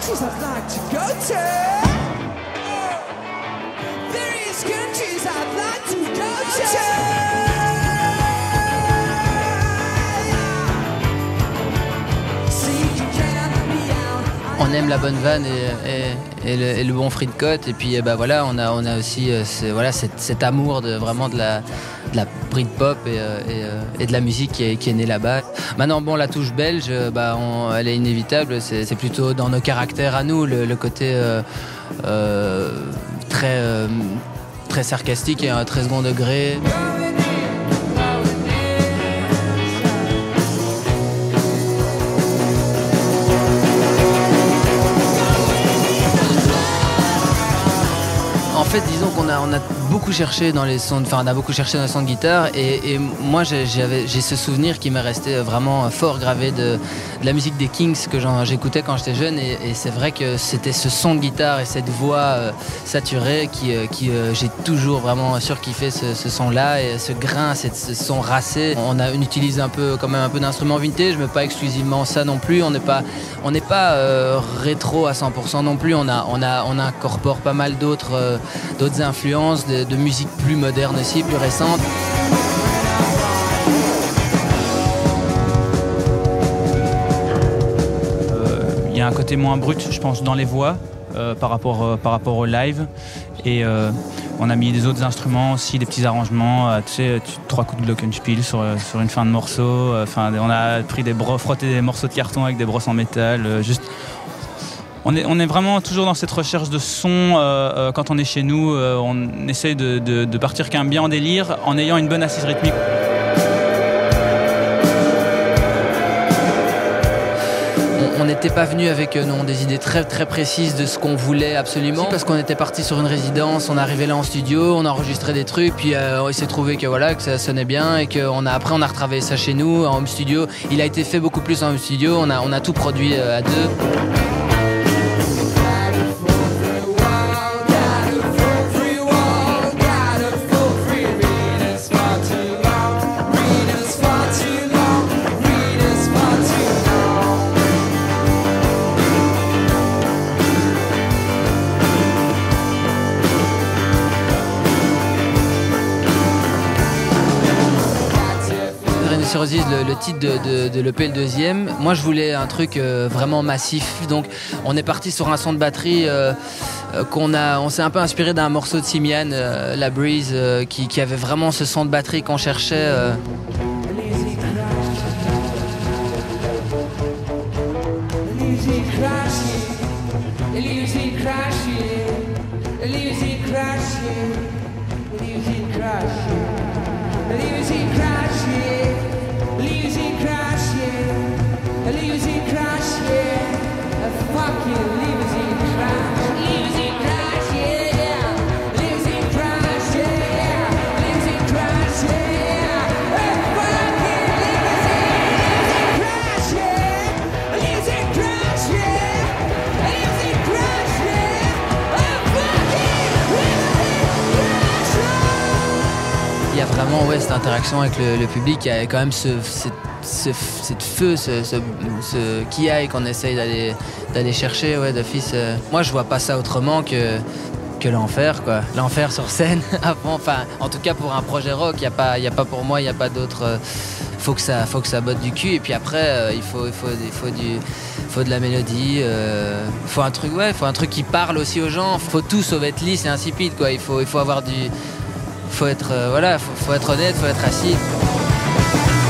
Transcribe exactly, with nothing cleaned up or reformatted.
countries I'd like to go to. Various countries I'd like to go to. On aime la bonne vanne et, et, et, le, et le bon frites côte, et puis bah voilà, on a on a aussi ce, voilà cet, cet amour de vraiment de la de la Britpop et, et, et de la musique qui est, qui est née là-bas. Maintenant bon, la touche belge, bah on, elle est inévitable, c'est, c'est plutôt dans nos caractères à nous, le, le côté euh, euh, très euh, très sarcastique et un très second degré. En fait, disons qu'on a, on a beaucoup cherché dans les sons, enfin on a beaucoup cherché dans les sons de guitare, et, et moi j'ai, j'avais, j'ai ce souvenir qui m'est resté vraiment fort gravé de, de la musique des Kings que j'écoutais quand j'étais jeune, et, et c'est vrai que c'était ce son de guitare et cette voix euh, saturée qui, euh, qui euh, j'ai toujours vraiment surkiffé ce, ce son-là, et ce grain, cette, ce son racé. On, a, on utilise un peu, quand même un peu d'instruments vintage, mais pas exclusivement ça non plus. On n'est pas, on n'est pas euh, rétro à cent pour cent non plus. On a, on a, on incorpore pas mal d'autres, euh, d'autres influences, de, de musique plus moderne aussi, plus récente. Il euh, y a un côté moins brut, je pense, dans les voix euh, par, rapport, euh, par rapport au live. Et euh, on a mis des autres instruments aussi, des petits arrangements, euh, tu sais, trois coups de glockenspiel sur, sur une fin de morceau. Enfin, euh, on a pris des bro- frotté des morceaux de carton avec des brosses en métal. Euh, juste, on est, on est vraiment toujours dans cette recherche de son. Euh, euh, quand on est chez nous, euh, on essaye de, de, de partir qu'un bien en délire en ayant une bonne assise rythmique. On n'était pas venu avec euh, non, des idées très très précises de ce qu'on voulait absolument, parce qu'on était parti sur une résidence, on arrivait là en studio, on a enregistré des trucs, puis euh, il s'est trouvé que voilà, que ça sonnait bien, et qu'on a après on a retravaillé ça chez nous en home studio. Il a été fait beaucoup plus en home studio, on a on a tout produit euh, à deux. Le, le titre de, de, de l'E P, le deuxième, moi je voulais un truc euh, vraiment massif, donc on est parti sur un son de batterie euh, euh, qu'on a, on s'est un peu inspiré d'un morceau de Simian, euh, La Breeze, euh, qui, qui avait vraiment ce son de batterie qu'on cherchait. Euh. Il y a vraiment ouais, cette interaction avec le, le public, il y a quand même ce, cette, ce, cette feu, ce, ce, ce qui aille qu'on essaye d'aller, d'aller chercher ouais, d'office. Euh. Moi je vois pas ça autrement que, que l'enfer, quoi. L'enfer sur scène, enfin, en tout cas pour un projet rock, il n'y a, a pas pour moi, il n'y a pas d'autre. Euh, faut que ça, faut que ça botte du cul, et puis après euh, il, faut, il, faut, il faut du... faut de la mélodie, euh, faut un truc, ouais, faut un truc qui parle aussi aux gens, faut tout sauf être lisse et insipide, quoi. Il faut, il faut avoir du... Faut être, euh, voilà, faut, faut être honnête, faut être assis.